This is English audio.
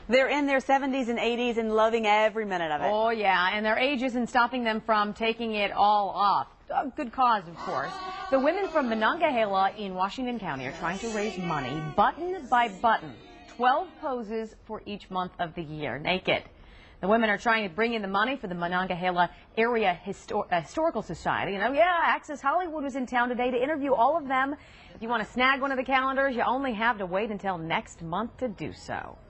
They're in their 70s and 80s and loving every minute of it. Oh, yeah, and their age isn't stopping them from taking it all off. A good cause, of course. The women from Monongahela in Washington County are trying to raise money button by button. 12 poses for each month of the year, naked. The women are trying to bring in the money for the Monongahela Area Historical Society. And oh yeah, Access Hollywood was in town today to interview all of them. If you want to snag one of the calendars, you only have to wait until next month to do so.